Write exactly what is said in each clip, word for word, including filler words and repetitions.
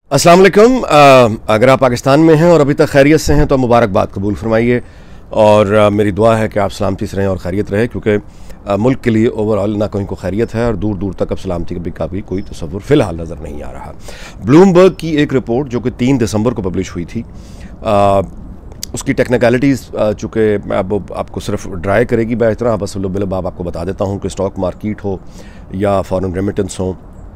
अस्सलाम वालेकुम। अगर आप पाकिस्तान में हैं और अभी तक खैरियत से हैं तो मुबारकबाद कबूल फरमाइए और आ, मेरी दुआ है कि आप सलामती से रहें और खैरियत रहे, क्योंकि आ, मुल्क के लिए ओवरऑल ना कहीं को खैरियत है और दूर दूर तक अब सलामती का भी का भी कोई तसव्वुर फ़िलहाल नज़र नहीं आ रहा। ब्लूमबर्ग की एक रिपोर्ट जो कि तीन दिसंबर को पब्लिश हुई थी, आ, उसकी टेक्निकलिटीज़ चूँकि अब आपको सिर्फ ड्राई करेगी मैं इतना बस बिलब आपको बता देता हूँ कि स्टॉक मार्केट हो या फॉरेन रेमिटेंस हो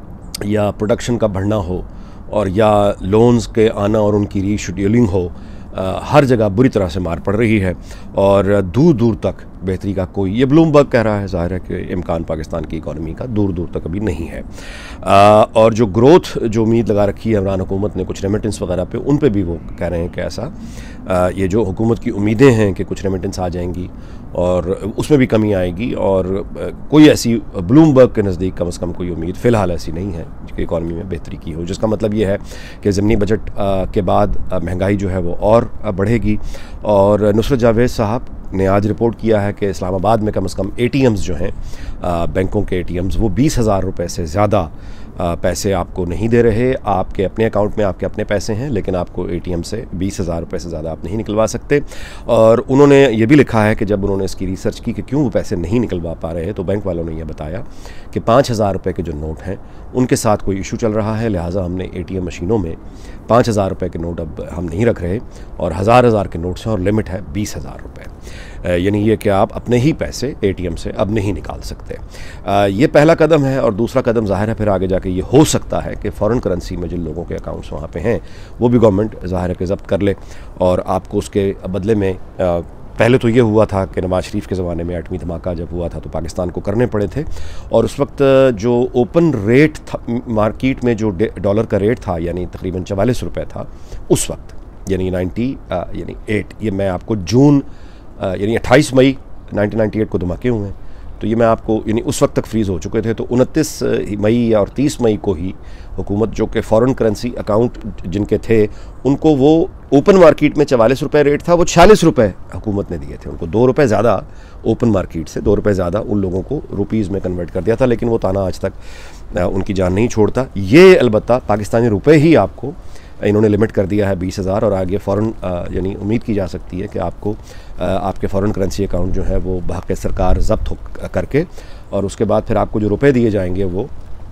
या प्रोडक्शन का बढ़ना हो और या लोन्स के आना और उनकी रीशेड्यूलिंग हो, आ, हर जगह बुरी तरह से मार पड़ रही है और दूर दूर तक बेहतरी का कोई, ये ब्लूमबर्ग कह रहा है, ज़ाहिर है कि इम्कान पाकिस्तान की इकॉनमी का दूर दूर तक अभी नहीं है। आ, और जो ग्रोथ जो उम्मीद लगा रखी है इमरान हुकूमत ने कुछ रेमिटेंस वगैरह पे, उन पे भी वो कह रहे हैं कि ऐसा आ, ये जो हुकूमत की उम्मीदें हैं कि कुछ रेमिटेंस आ जाएंगी और उसमें भी कमी आएगी, और कोई ऐसी ब्लूमबर्ग के नज़दीक कम से कम कोई उम्मीद फ़िलहाल ऐसी नहीं है कि इकॉनमी में बेहतरी की हो, जिसका मतलब ये है कि ज़मीनी बजट के बाद महंगाई जो है वो और बढ़ेगी। और नुसरत जावेद साहब ने आज रिपोर्ट किया है कि इस्लामाबाद में कम से कम ए टी एम्स जो हैं, बैंकों के ए टी एम्स, वो बीस हज़ार रुपये से ज़्यादा पैसे आपको नहीं दे रहे। आपके अपने अकाउंट में आपके अपने पैसे हैं, लेकिन आपको ए टी एम से बीस हज़ार रुपये से ज़्यादा आप नहीं निकलवा सकते। और उन्होंने ये भी लिखा है कि जब उन्होंने इसकी रिसर्च की कि क्यों वो पैसे नहीं निकलवा पा रहे हैं, तो बैंक वालों ने यह बताया कि पाँच हज़ार रुपये के जो नोट हैं उनके साथ कोई इशू चल रहा है, लिहाजा हमने ए टी एम मशीनों में पाँच हज़ार रुपये के नोट अब हम नहीं रख रहे और हज़ार हज़ार के नोट्स हैं और लिमिट है बीस हज़ार रुपये। यानी ये कि आप अपने ही पैसे ए टी एम से अब नहीं निकाल सकते। ये पहला कदम है। और दूसरा कदम ज़ाहिर है फिर आगे जाके ये हो सकता है कि फ़ॉरेन करेंसी में जिन लोगों के अकाउंट्स वहाँ पे हैं वो भी गवर्नमेंट ज़ाहिर है कि ज़ब्त कर ले और आपको उसके बदले में, पहले तो ये हुआ था कि नवाज शरीफ के ज़माने में एटमी धमाका जब हुआ था तो पाकिस्तान को करने पड़े थे, और उस वक्त जो ओपन रेट था मार्केट में, जो डॉलर का रेट था यानी तकरीबन चवालीस रुपये था उस वक्त, यानी नाइन्टी यानी एट, ये मैं आपको जून यानी अट्ठाईस मई नाइनटीन नाइन्टी एट को धमाके हुए हैं, तो ये मैं आपको यानी उस वक्त तक फ्रीज़ हो चुके थे। तो उनतीस मई और तीस मई को ही हुकूमत जो कि फ़ॉरेन करेंसी अकाउंट जिनके थे उनको, वो ओपन मार्केट में चवालीस रुपये रेट था, वो छियालीस रुपये हुकूमत ने दिए थे उनको, दो रुपये ज़्यादा ओपन मार्केट से, दो रुपये ज़्यादा उन लोगों को रुपीज़ में कन्वर्ट कर दिया था। लेकिन वो ताना आज तक उनकी जान नहीं छोड़ता। ये अलबत्ता पाकिस्तानी रुपये ही आपको इन्होंने लिमिट कर दिया है बीस हज़ार, और आगे फ़ौरन यानी उम्मीद की जा सकती है कि आपको आपके फ़ॉरेन करेंसी अकाउंट जो है वो बहक़ सरकार ज़ब्त हो करके, और उसके बाद फिर आपको जो रुपए दिए जाएंगे वो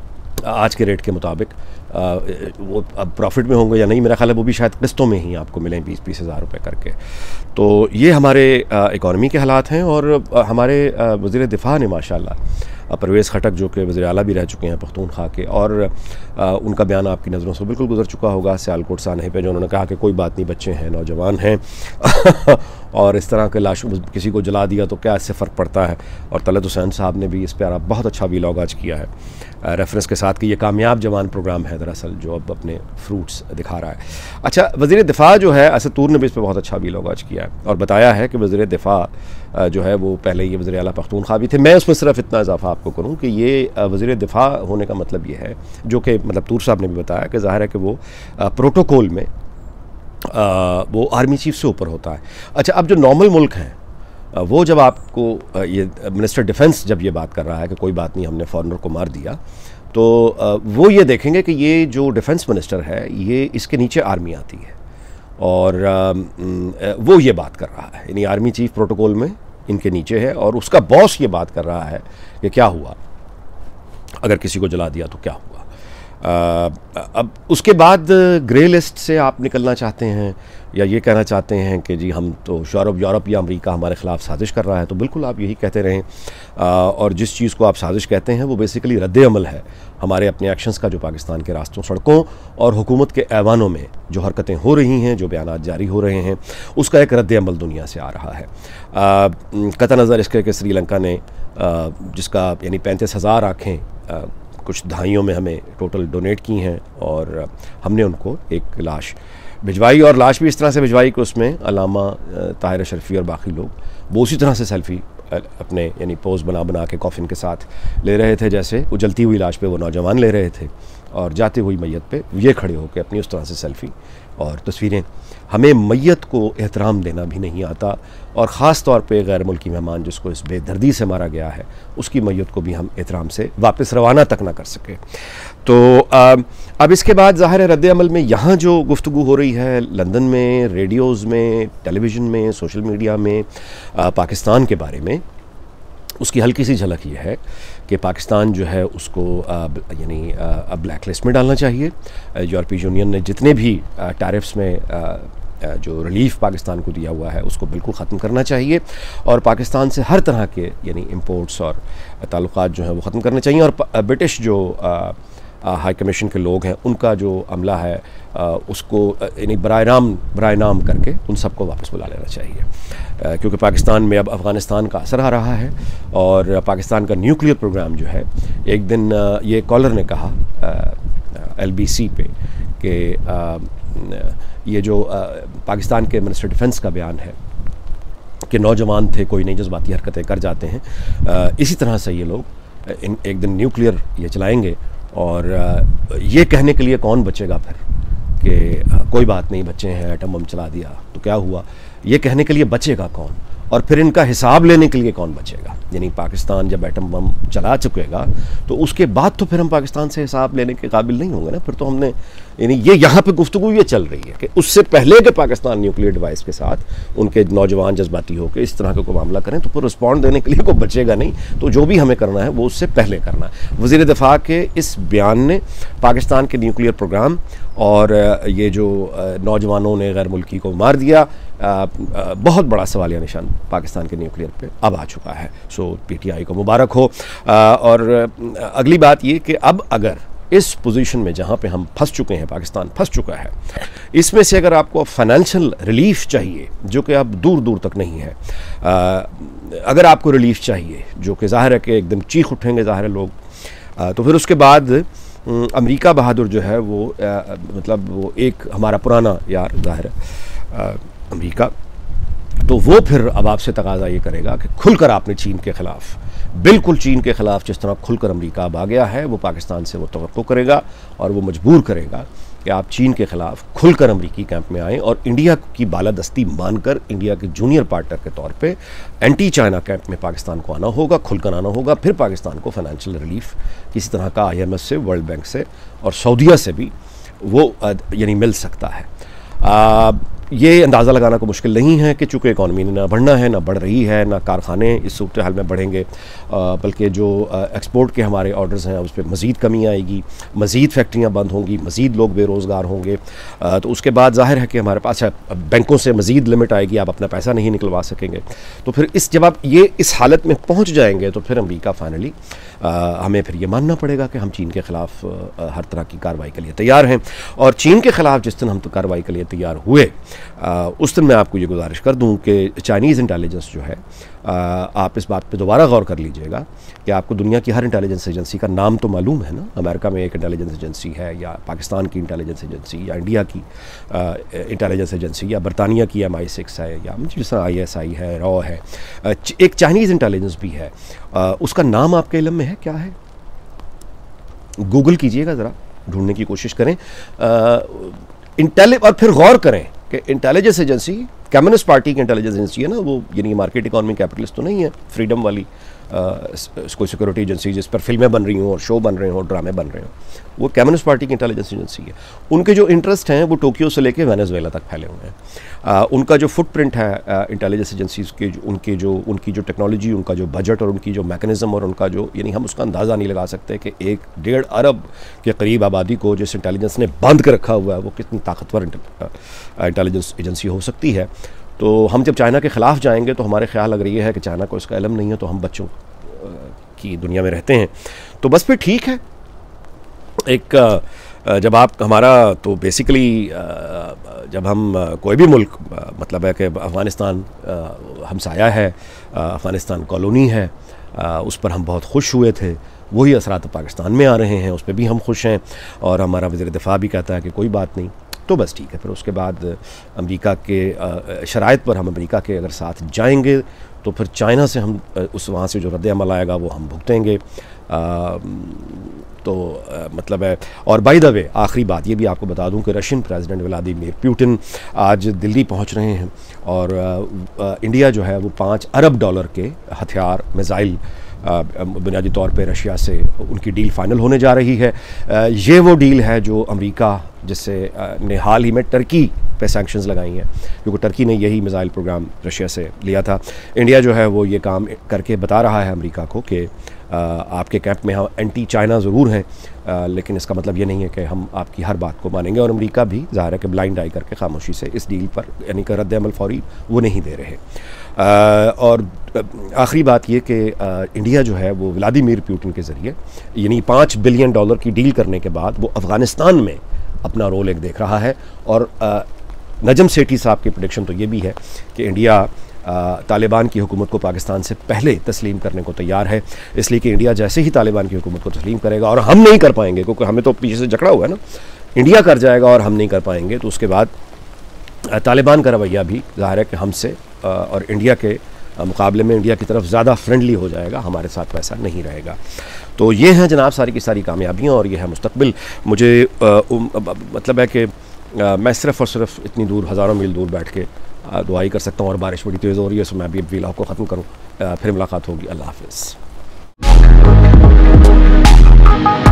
आज के रेट के मुताबिक आ, वो अब प्रॉफिट में होंगे या नहीं, मेरा ख्याल है वो भी शायद किस्तों में ही आपको मिलें बीस बीस हज़ार रुपये करके। तो ये हमारे इकॉनमी के हालात हैं। और हमारे वज़ीर दिफ़ा ने माशाल्लाह, परवेज़ खटक जो कि वज़ीर आला भी रह चुके हैं पख्तूनख्वा के, और आ, उनका बयान आपकी नज़रों से बिल्कुल गुजर चुका होगा सियालकोट सानहे पे, जो उन्होंने कहा कि कोई बात नहीं, बच्चे हैं, नौजवान हैं और इस तरह के लाश किसी को जला दिया तो क्या इससे फ़र्क पड़ता है। और तलत हुसैन साहब ने भी इस पर बहुत अच्छा वीलॉग आज किया है रेफरेंस के साथ कि ये कामयाब जवान प्रोग्राम है दरअसल जो अब अपने फ्रूट्स दिखा रहा है। अच्छा, वज़ीर दिफ़ा जो है असद तूर ने भी इस पर बहुत अच्छा वीलॉग आज किया है और बताया है कि वज़ीर दिफ़ा जो है वो पहले ये वज़ीर आला पख्तूनख्वा भी थे। मैं उसमें सिर्फ इतना इजाफा आपको करूँ कि ये वज़ीर दिफ़ा होने का मतलब ये है, जो कि मतलब तूर साहब ने भी बताया कि ज़ाहिर है कि वो प्रोटोकॉल में आ, वो आर्मी चीफ से ऊपर होता है। अच्छा, अब जो नॉर्मल मुल्क हैं वो जब आपको ये मिनिस्टर डिफेंस जब ये बात कर रहा है कि कोई बात नहीं हमने फॉरेनर को मार दिया, तो वो ये देखेंगे कि ये जो डिफेंस मिनिस्टर है ये इसके नीचे आर्मी आती है, और वो ये बात कर रहा है, यानी आर्मी चीफ प्रोटोकॉल में इनके नीचे है और उसका बॉस ये बात कर रहा है कि क्या हुआ अगर किसी को जला दिया तो क्या हुआ। आ, अब उसके बाद ग्रे लिस्ट से आप निकलना चाहते हैं या ये कहना चाहते हैं कि जी हम तो यूरोप यूरोप या अमेरिका हमारे ख़िलाफ़ साजिश कर रहा है, तो बिल्कुल आप यही कहते रहें। आ, और जिस चीज़ को आप साजिश कहते हैं वो बेसिकली रद्द अमल है हमारे अपने एक्शंस का, जो पाकिस्तान के रास्तों, सड़कों और हुकूमत के ऐवानों में जो हरकतें हो रही हैं, जो बयानात जारी हो रहे हैं, उसका एक रद्द अमल दुनिया से आ रहा है। कतई नज़र इसके कि श्रीलंका ने आ, जिसका यानी पैंतीस हज़ार आँखें कुछ दहाइयों में हमें टोटल डोनेट की हैं और हमने उनको एक लाश भिजवाई, और लाश भी इस तरह से भिजवाई कि उसमें अलामा ताहिर अशरफी और बाकी लोग वो उसी तरह से सेल्फ़ी अपने यानी पोज बना बना के कॉफिन के साथ ले रहे थे, जैसे वो जलती हुई लाश पे वो नौजवान ले रहे थे। और जाते हुई मैयत पे ये खड़े होकर अपनी उस तरह से सेल्फ़ी और तस्वीरें। हमें मैयत को एहतराम देना भी नहीं आता, और ख़ास तौर पे गैर मुल्की मेहमान जिसको इस बेदर्दी से मारा गया है उसकी मैयत को भी हम एहतराम से वापस रवाना तक ना कर सके। तो आ, अब इसके बाद ज़ाहिर है रद्द अमल में यहाँ जो गुफ्तगू हो रही है लंदन में, रेडियोज़ में, टेलीविज़न में, सोशल मीडिया में आ, पाकिस्तान के बारे में, उसकी हल्की सी झलक ये है कि पाकिस्तान जो है उसको यानी अब ब्लैक लिस्ट में डालना चाहिए। यूरोपीय यूनियन ने जितने भी टैरिफ्स में आ, जो रिलीफ पाकिस्तान को दिया हुआ है उसको बिल्कुल ख़त्म करना चाहिए, और पाकिस्तान से हर तरह के यानी इंपोर्ट्स और ताल्लुकात जो हैं वो ख़त्म करने चाहिए। और ब्रिटिश जो हाई कमीशन के लोग हैं उनका जो अमला है आ, उसको यानी बराए नाम बराए नाम करके उन सबको वापस बुला लेना चाहिए, आ, क्योंकि पाकिस्तान में अब अफ़गानिस्तान का असर आ रहा है। और पाकिस्तान का न्यूक्लियर प्रोग्राम जो है, एक दिन आ, ये कॉलर ने कहा एल बी सी पे कि ये जो आ, पाकिस्तान के मिनिस्टर डिफेंस का बयान है कि नौजवान थे कोई नहीं जज्बाती हरकतें कर जाते हैं, आ, इसी तरह से ये लोग इन एक दिन न्यूक्लियर ये चलाएंगे, और ये कहने के लिए कौन बचेगा फिर कि कोई बात नहीं बच्चे हैं एटम बम चला दिया तो क्या हुआ, ये कहने के लिए बचेगा कौन, और फिर इनका हिसाब लेने के लिए कौन बचेगा। यानी पाकिस्तान जब एटम बम चला चुकेगा तो उसके बाद तो फिर हम पाकिस्तान से हिसाब लेने के काबिल नहीं होंगे ना, फिर तो हमने यानी ये यहाँ पे गुफ्तगू ये चल रही है कि उससे पहले के पाकिस्तान न्यूक्लियर डिवाइस के साथ उनके नौजवान जज्बाती होकर इस तरह का कोई मामला करें तो फिर रिस्पॉन्ड देने के लिए कोई बचेगा नहीं। तो जो भी हमें करना है वो उससे पहले करना है। वज़ीर दिफा के इस बयान ने पाकिस्तान के न्यूक्लियर प्रोग्राम और ये जो नौजवानों ने गैर मुल्की को मार दिया, बहुत बड़ा सवालिया निशान पाकिस्तान के न्यूक्लियर पे अब आ चुका है। सो पीटीआई को मुबारक हो। और अगली बात ये कि अब अगर इस पोजीशन में जहाँ पे हम फंस चुके हैं, पाकिस्तान फंस चुका है, इसमें से अगर आपको फाइनेंशियल रिलीफ चाहिए जो कि अब दूर दूर तक नहीं है, अगर आपको रिलीफ चाहिए जो कि ज़ाहिर है कि एकदम चीख उठेंगे ज़ाहिर है लोग, तो फिर उसके बाद अमेरिका बहादुर जो है वो आ, मतलब वो एक हमारा पुराना यार ज़ाहिर है अमेरिका, तो वो फिर अब आपसे तकाजा ये करेगा कि खुलकर आपने चीन के ख़िलाफ़, बिल्कुल चीन के ख़िलाफ़ जिस तरह खुलकर अमेरिका अब आ गया है, वो पाकिस्तान से वो तवक्को करेगा और वो मजबूर करेगा कि आप चीन के ख़िलाफ़ खुलकर अमेरिकी कैंप में आएँ और इंडिया की बालादस्ती मानकर इंडिया के जूनियर पार्टनर के तौर पे एंटी चाइना कैंप में पाकिस्तान को आना होगा, खुलकर आना होगा। फिर पाकिस्तान को फाइनेंशियल रिलीफ किसी तरह का आई एम एफ से, वर्ल्ड बैंक से और सऊदीया से भी वो यानी मिल सकता है। आ, ये अंदाज़ा लगाना को मुश्किल नहीं है कि चूँकि इकॉनमी ने ना बढ़ना है, ना बढ़ रही है, ना कारखाने इस सूरत हाल में बढ़ेंगे, बल्कि जो एक्सपोर्ट के हमारे ऑर्डर्स हैं उस पर मज़ीद कमी आएगी, मज़ीद फैक्ट्रियाँ बंद होंगी, मज़ीद लोग बेरोज़गार होंगे। तो उसके बाद ज़ाहिर है कि हमारे पास बैंकों से मज़ीद लिमिट आएगी, आप अपना पैसा नहीं निकलवा सकेंगे। तो फिर इस जब आप ये इस हालत में पहुँच जाएंगे तो फिर अमेरिका फाइनली हमें फिर ये मानना पड़ेगा कि हम चीन के ख़िलाफ़ हर तरह की कार्रवाई के लिए तैयार हैं। और चीन के ख़िलाफ़ जिस दिन हम तो कार्रवाई के लिए तैयार हुए, आ, उस दिन मैं आपको ये गुजारिश कर दूं कि चाइनीज़ इंटेलिजेंस जो है, आ, आप इस बात पे दोबारा गौर कर लीजिएगा कि आपको दुनिया की हर इंटेलिजेंस एजेंसी का नाम तो मालूम है ना। अमेरिका में एक इंटेलिजेंस एजेंसी है, या पाकिस्तान की इंटेलिजेंस एजेंसी, या इंडिया की इंटेलिजेंस एजेंसी, या बरतानिया की एम आई सिक्स है, या जिस तरह आई एस आई है, रॉ है, एक चाइनीज़ इंटेलिजेंस भी है। आ, उसका नाम आपके इल्म में है क्या है? गूगल कीजिएगा, ज़रा ढूंढने की कोशिश करें इंटेलि और फिर गौर करें कि इंटेलिजेंस एजेंसी कम्युनिस्ट पार्टी की इंटेलिजेंस एजेंसी है ना, वो यानी मार्केट इकॉनमी कैपिटलिस्ट तो नहीं है, फ्रीडम वाली कोई सिक्योरिटी एजेंसी जिस पर फिल्में बन रही हों और शो बन रहे हों, ड्रामे बन रहे हों, वो कम्युनिस्ट पार्टी की इंटेलिजेंस एजेंसी है। उनके जो इंटरेस्ट हैं वो टोक्यो से लेकर वेनेजुएला तक फैले हुए हैं। आ, उनका जो फुटप्रिंट है इंटेलिजेंस एजेंसीज के, उनके जो उनकी जो टेक्नोलॉजी, उनका जो बजट और उनकी जो मैकेनिज़्म और उनका जो यानी हम उसका अंदाज़ा नहीं लगा सकते कि एक डेढ़ अरब के करीब आबादी को जिस इंटेलिजेंस ने बांध कर रखा हुआ है वो कितनी ताकतवर इंटेलिजेंस एजेंसी हो सकती है। तो हम जब चाइना के ख़िलाफ़ जाएंगे तो हमारे ख्याल अगर ये है कि चाइना को इसका इल्म नहीं है तो हम बच्चों की दुनिया में रहते हैं, तो बस फिर ठीक है। एक जब आप हमारा तो बेसिकली जब हम कोई भी मुल्क, मतलब है कि अफ़गानिस्तान हमसाया है, अफ़गानिस्तान कॉलोनी है, उस पर हम बहुत खुश हुए थे, वही असरात पाकिस्तान में आ रहे हैं, उस पर भी हम खुश हैं और हमारा वज़ीर दिफा भी कहता है कि कोई बात नहीं, तो बस ठीक है। फिर उसके बाद अमेरिका के शराइत पर हम अमेरिका के अगर साथ जाएंगे तो फिर चाइना से हम उस वहाँ से जो रद्द अमल आएगा वो हम भुगतेंगे। तो आ, मतलब है। और बाय द वे आखिरी बात ये भी आपको बता दूं कि रशियन प्रेसिडेंट व्लादिमीर पुतिन आज दिल्ली पहुंच रहे हैं और आ, आ, इंडिया जो है वो पाँच अरब डॉलर के हथियार मिसाइल बुनियादी तौर पे रशिया से उनकी डील फाइनल होने जा रही है। आ, ये वो डील है जो अमेरिका जिससे ने हाल ही में टर्की पे सैंक्शंस लगाई हैं, क्योंकि टर्की ने यही मिसाइल प्रोग्राम रशिया से लिया था। इंडिया जो है वो ये काम करके बता रहा है अमेरिका को कि आपके कैंप में हम एंटी चाइना ज़रूर हैं, आ, लेकिन इसका मतलब ये नहीं है कि हम आपकी हर बात को मानेंगे। और अमेरिका भी ज़ाहिर है कि ब्लाइंड आई करके खामोशी से इस डील पर यानी कि रद्द अमल फौरी वो नहीं दे रहे। आ, और आखिरी बात ये कि इंडिया जो है वो व्लादिमीर पुतिन के ज़रिए यानी पाँच बिलियन डॉलर की डील करने के बाद वो अफ़गानिस्तान में अपना रोल एक देख रहा है। और आ, नजम सेठी साहब की प्रेडिक्शन तो ये भी है कि इंडिया तालिबान की हुकूमत को पाकिस्तान से पहले तस्लीम करने को तैयार है, इसलिए कि इंडिया जैसे ही तालिबान की हुकूमत को तस्लीम करेगा, और हम नहीं कर पाएंगे क्योंकि हमें तो पीछे से जकड़ा हुआ है ना, इंडिया कर जाएगा और हम नहीं कर पाएंगे, तो उसके बाद तालिबान का रवैया भी ज़ाहिर है कि हमसे और इंडिया के मुकाबले में इंडिया की तरफ ज़्यादा फ्रेंडली हो जाएगा, हमारे साथ वैसा नहीं रहेगा। तो ये हैं जनाब सारी की सारी कामयाबियाँ और ये है मुस्तकबिल। मुझे आ, उम, मतलब है कि आ, मैं सिर्फ़ और सिर्फ इतनी दूर हज़ारों मील दूर बैठ के दुआई कर सकता हूँ, और बारिश बड़ी तेज़ हो रही है, सो मैं भी व्लॉग को ख़त्म करूँ। फिर मुलाकात होगी। अल्लाह हाफ़िज़।